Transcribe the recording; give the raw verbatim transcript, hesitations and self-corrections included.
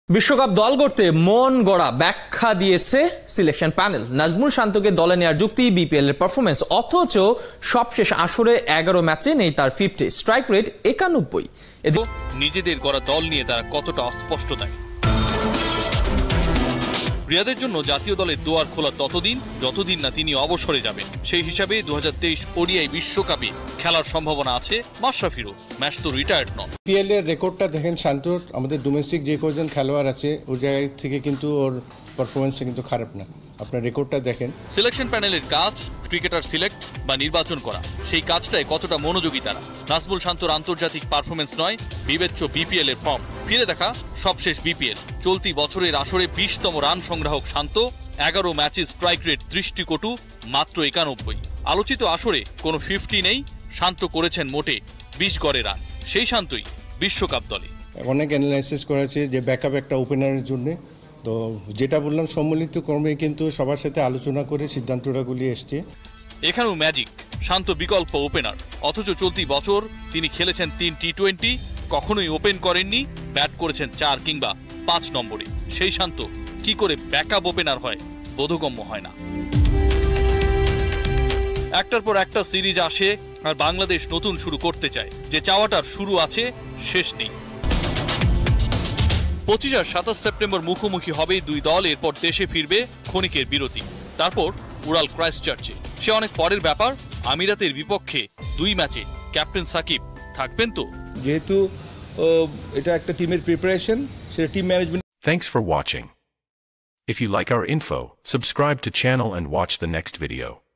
বিশ্বকাপ দল গড়তে মন গড়া ব্যাখ্যা দিয়েছে সিলেকশন প্যানেল। নাজমুল শান্তকে দলে নেয়ার যুক্তি বিপিএল এর পারফরম্যান্স, অথচ সবশেষ আসরে এগারো ম্যাচে নেই তার ফিফটি, স্ট্রাইক রেট একানব্বই। নিজেদের গড়া দল নিয়ে তারা কতটা অস্পষ্ট দেয়। রিয়াদের জন্য জাতীয় দলের দুয়ার খোলা ততদিন যতদিন না তিনি অবসরে যাবেন। সেই হিসাবে দু হাজার তেইশ ওডিআই বিশ্বকাপে খেলার সম্ভাবনা আছে মাশরাফিরও। ম্যাচ তো রিটায়ার্ড নন। বিপিএল এর রেকর্ডটা দেখেন শান্তর, আমাদের ডোমেস্টিক যে কজন খেলোয়াড় আছে ওই জায়গা থেকে কিন্তু ওর পারফরমেন্সটা কিন্তু খারাপ না। আপনার রেকর্ডটা দেখেন। সিলেকশন প্যানেলের কাজ ক্রিকেটার সিলেক্ট বা নির্বাচন করা, সেই কাজটায় কতটা মনোযোগী তারা। নাজমুল শান্তর আন্তর্জাতিক পারফরমেন্স নয়, বিবেচ্য বিপিএল এর ফর্ম। ফিরে দেখা সবশেষ বিপিএল, চলতি বছরের আসরে বিশতম রান সংগ্রাহক শান্ত, এগারো ম্যাচে স্ট্রাইক রেট দৃষ্টিকটু মাত্র একানব্বই। আলোচিত আসরে কোনো ফিফটি নেই, শান্ত করেছেন মোটে বিশ গড়ে রান। সেই শান্তই বিশ্বকাপ দলে। অনেক অ্যানালাইসিস করেছে যে ব্যাকআপ একটা ওপেনারের জন্য, তো যেটা বললাম সম্মিলিত কর্মে কিন্তু সবার সাথে আলোচনা করে সিদ্ধান্তগুলি এসছে। এখানেও ম্যাজিক, শান্ত বিকল্প ওপেনার, অথচ চলতি বছর তিনি খেলেছেন তিন টি টোয়েন্টি, কখনোই ওপেন করেননি, ব্যাট করেছেন চার কিংবা পাঁচ নম্বরে। সেই শান্ত কি করে ব্যাকআপ ওপেনার হয় বোধগম্য হয় না। একটার পর একটা সিরিজ আসে আর বাংলাদেশ নতুন শুরু করতে চায়, যে চাওয়াটার শুরু আছে শেষ নেই। পঁচিশ আর সাতাশ সেপ্টেম্বর মুখোমুখি হবে দুই দল, এরপর দেশে ফিরবে ক্ষণিকের বিরতি, তারপর উড়াল ক্রাইস্টচার্চে। সে অনেক পরের ব্যাপার। আমিরাতের বিপক্ষে দুই ম্যাচে ক্যাপ্টেন সাকিব থাকবেন তো? যেহেতু এটা একটা টিমের প্রিপারেশন, সেটা team management. Thanks for watching. If you like our info, subscribe to channel and watch the next video.